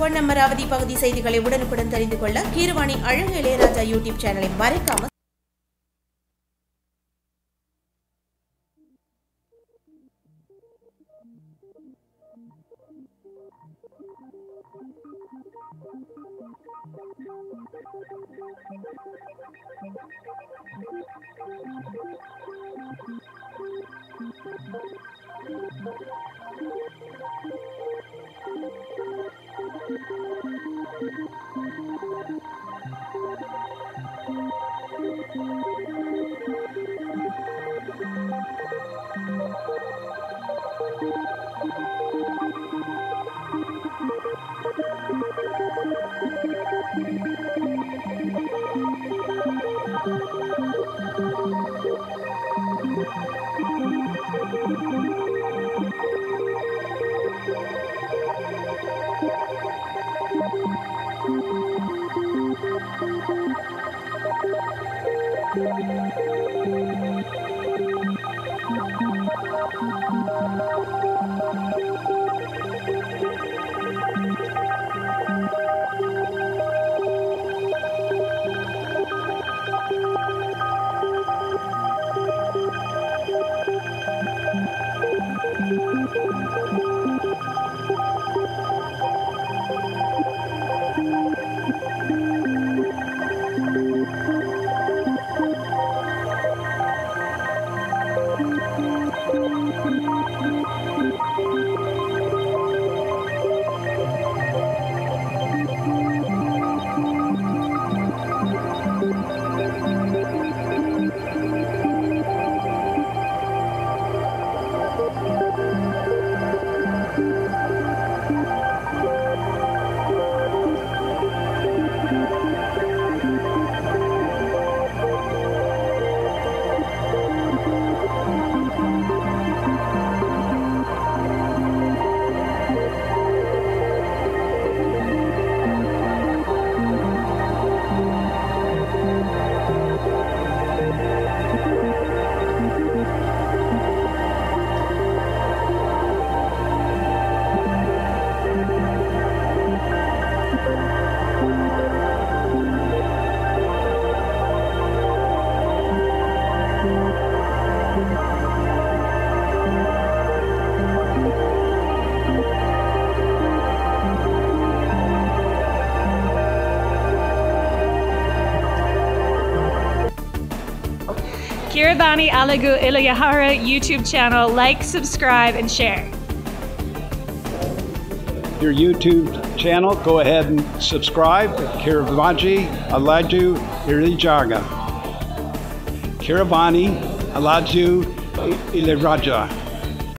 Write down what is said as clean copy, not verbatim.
பொன்னமராவதி பகுதி செய்திகளை உடனுக்குடன் தெரிந்து கொள்ள கீரவாணி அழகு இளையராஜா யூடியூப் சேனலை மறக்காம Kieravani Alagu Ilayahara YouTube channel. Like, subscribe, and share. Your YouTube channel, go ahead and subscribe. Kieravani Alaju Ilijaga. Kieravani Alaju Ilayaraja.